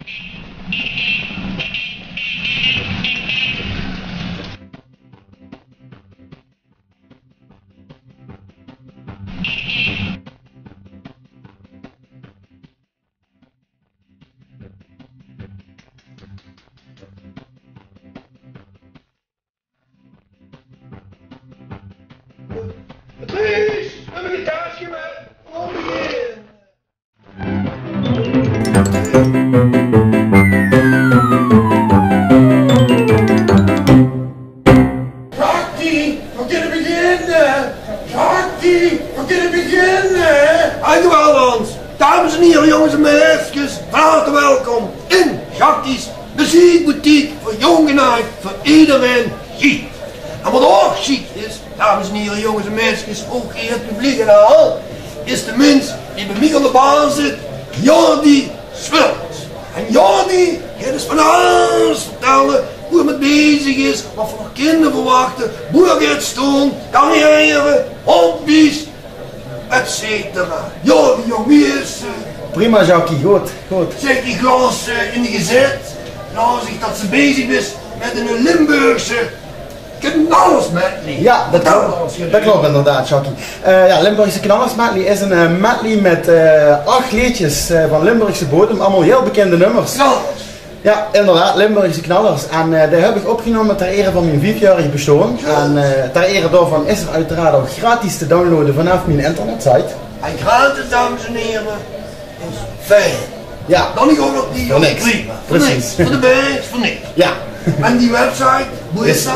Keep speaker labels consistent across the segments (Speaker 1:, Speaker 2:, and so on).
Speaker 1: Dees, heb ik een taasje met? Kom begin. Jacky, we kunnen beginnen. Jacky, we kunnen beginnen. Dankjewel, Hans. Dames en heren, jongens en meisjes, van harte welkom in Jacky's MEZIEKBOETIEK voor jong en oud, voor iedereen chic. En wat ook chic is, dames en heren, jongens en meisjes, ook hier het publiek en al, is de mens die bij mij aan de baan zit, Jordy Swillens. En Jordy gaat dus van alles vertellen hoe hij met bezig is, wat voor kinderen verwachten, hoe hij gaat staan, carrière, hobby's, etc. Jordy, jong, wie is...
Speaker 2: Prima, Jacky, goed, goed.
Speaker 1: Zeg die glas in de gezet, nou zegt dat ze bezig is met een Limburgse knallersmedley.
Speaker 2: Ja, dat klopt inderdaad, Jacky. Ja, Limburgse knallersmedley is een medley met 8 liedjes van Limburgse bodem, allemaal heel bekende nummers.
Speaker 1: Knallers.
Speaker 2: Ja, inderdaad, Limburgse knallers. En die heb ik opgenomen ter ere van mijn 5-jarig bestaan. En ter ere daarvan is er uiteraard ook gratis te downloaden vanaf mijn internetsite.
Speaker 1: En gratis, dames en heren, is fijn.
Speaker 2: Ja.
Speaker 1: Dan niet ook nog die
Speaker 2: voor niks.
Speaker 1: Prima.
Speaker 2: Precies.
Speaker 1: Voor de band, voor niks.
Speaker 2: Ja.
Speaker 1: En die website, hoe is dat?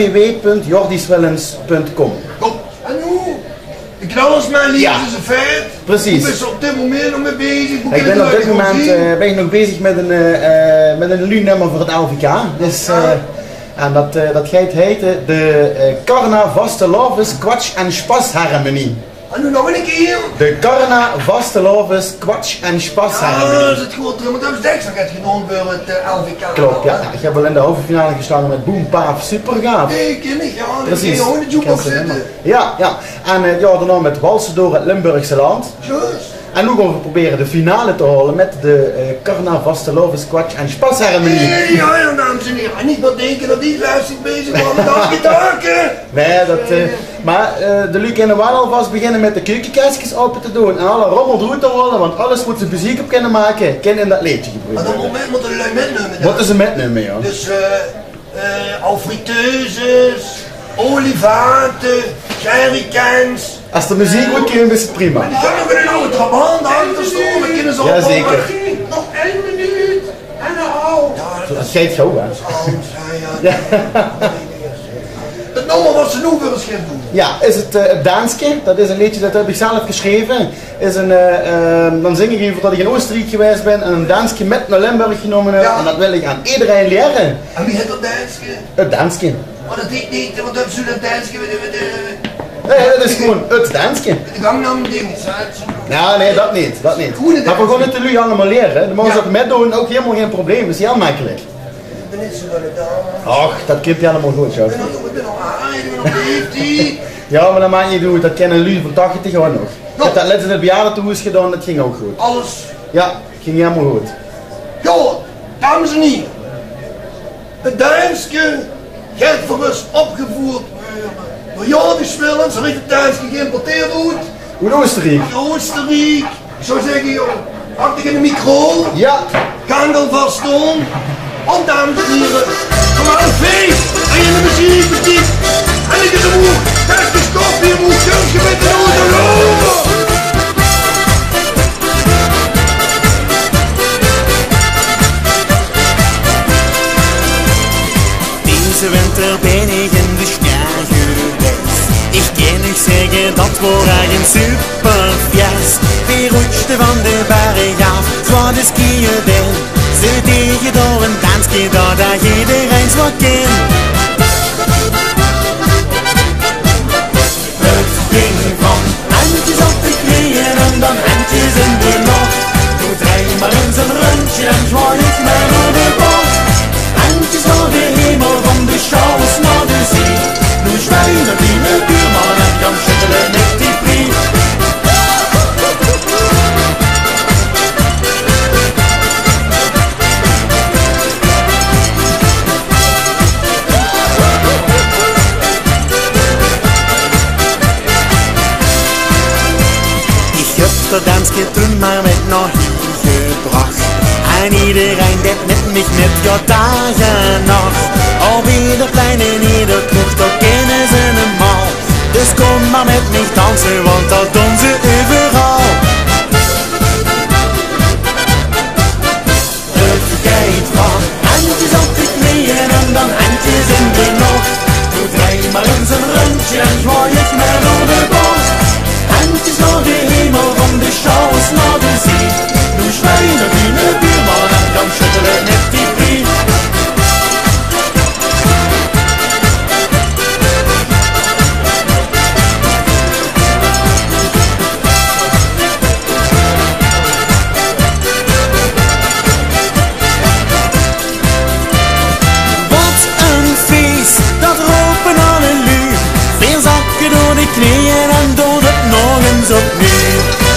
Speaker 2: www.jordyswillens.com.
Speaker 1: Kom. En hoe? De knallersmedley
Speaker 2: Ja.
Speaker 1: is een feit.
Speaker 2: Precies.
Speaker 1: Hoe is er op dit moment nog mee bezig? Hoe
Speaker 2: Ik ben op dit moment ben ik nog bezig met een LU-nummer voor het LVK. Dus, en dat heet de Carna Vastelovens Quatsch en Spasharmonie.
Speaker 1: En nu nog een keer.
Speaker 2: De Carna Vastelovens Quatsch en Spasharmonie.
Speaker 1: Ja, dat is het goed. Want dat hebben ze extra gedaan voor het LVK.
Speaker 2: Klopt, ja. Ik heb wel in de halve finale gestaan met Boom Paaf, super gaaf.
Speaker 1: Nee, ken ik, ja.
Speaker 2: Precies.
Speaker 1: Gewoon in de jukebox zitten.
Speaker 2: Ja, ja. En ja, daarna met Walsen door het Limburgse land.
Speaker 1: Juist.
Speaker 2: En nu gaan we proberen de finale te halen met de Carna Vastelovens Quatsch en Spasharmonie.
Speaker 1: Ja, ja, dames en heren. En niet maar denken dat die luistert bezig was met afgetaken.
Speaker 2: Nee, maar de Luc kunnen wel alvast beginnen met de keukenkastjes open te doen en alle rommel eruit te halen, want alles moet ze muziek op kunnen maken, kan in dat leedje gebruiken.
Speaker 1: Maar dat moment moeten de lui metnemen.
Speaker 2: Wat is een metnemen, ja?
Speaker 1: Dus al friteuses, olievaten, jerrycans.
Speaker 2: Als de muziek goed kent, is het prima.
Speaker 1: Die gaan nog in een oude trabant achter staan, dan kunnen ze op.
Speaker 2: Ja, zeker.
Speaker 1: Nog 1 minuut en een half. Ja,
Speaker 2: Dat gaat gauw, hè?
Speaker 1: ja. Het nummer wat ze nu willen schip doen.
Speaker 2: Ja, is het Dansje, dat is een liedje dat heb ik zelf geschreven. Is dan zing ik even dat ik in Oostenrijk geweest ben en een Dansje met naar Limburg genomen heb. Ja. En dat wil ik aan iedereen leren.
Speaker 1: En wie heeft dat Dansje?
Speaker 2: Het Dansje.
Speaker 1: Maar dat heet niet, want dat is zo'n Dansje met
Speaker 2: Nee, dat is gewoon het Dansje.
Speaker 1: de gangnam ding.
Speaker 2: Ja, nee, dat niet. Maar we gaan het jullie allemaal leren. Dan mogen ze ook metdoen, ook helemaal geen probleem. Dat is heel makkelijk.
Speaker 1: Ik ben niet zo van het daar.
Speaker 2: Och, dat klinkt helemaal goed, Joop.
Speaker 1: Ik ben nog aardig, ik ben nog 15.
Speaker 2: Ja, maar dat maakt niet goed, dat kennen jullie van 80 gewoon nog. Ik heb dat net in het bejaardentehuis gedaan, dat ging ook goed.
Speaker 1: Alles.
Speaker 2: Ja, ging helemaal goed.
Speaker 1: Ja, dames en heren. Het Duitsje gaat voor ons opgevoerd worden. Door Jordy Swillens, en heeft het Duitsje geïmporteerd uit.
Speaker 2: Hoe Oostenrijk?
Speaker 1: Oostenrijk. Ik zou zeggen, joh, achter in de micro.
Speaker 2: Ja.
Speaker 1: Kangel vast doen. En dames en heren, kom maar een feest. En in de MEZIEKBOETIEK. En ik in de moe. Kijk de stop hier, moe. Kunstje met de auto lopen.
Speaker 3: Deze winter ben ik in de sneeuw geweest. Ik kan niet zeggen dat we een super fiest. We rutschten van de berg af, zwaar de skiën in. Ze tegen door een dansje dat iedereen zo kent. Het ging van handjes op de knieën en dan handjes in de lucht. Toen draai maar eens een rondje en zwaai ik mij naar de bocht. Handjes naar de hemel, van de schouwers naar de zee. Nu zwijnen die mijn buurman en kan schitteren met die brief. maar werd naar huis gebracht. En iedereen deed met mij met ja dag en nacht. Al ieder plein en ieder kroeg, dat kennen ze allemaal. Dus kom maar met mij dansen, want dat doen ze overal. Het gaat van handjes op de knieën en dan handjes in de lucht. Doe draai maar eens een rondje en zwaai het maar door de bocht. Handjes naar de hemel, van de schouwers naar de zee. Nu zwijnen die de buurman en dan schuddelen met die brief. Door de knieën en door het nog eens opnieuw.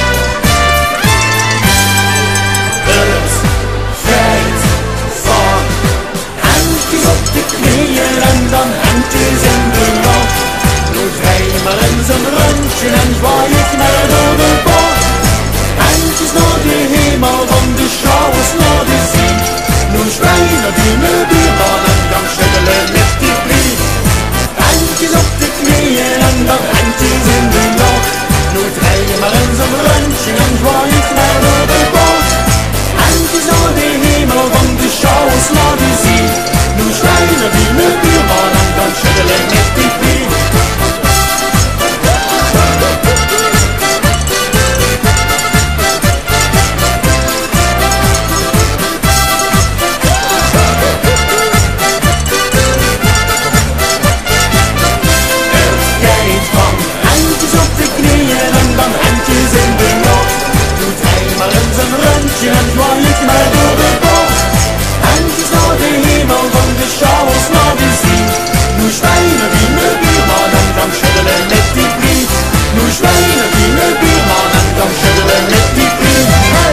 Speaker 3: Het feit van handjes op de knieën en dan handjes in de lucht. Nu draai maar eens een rondje en zwaai ik maar door de bocht. Handjes naar de hemel, van de schouwers naar de zee. Nu zwijnen die me buurman en dan schuddelen met die brief. Handjes op de knieën en dan handjes in de lucht. Nu draai je maar eens een rondje en zwaai ik maar door de bocht. Handjes naar de hemel, van de schouwers naar de zee. Nu zwijnen die me buurman en dan schuddelen met die brief. En zwaai ik maar door de bocht. Handjes naar de hemel, van de schouwers naar de zee. Nu zwijnen die me buurman en dan schuddelen met die brief. Nu zwijnen die me buurman en dan schuddelen met die brief. Hey!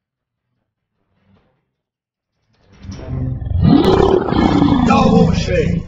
Speaker 1: Jouw opschreef.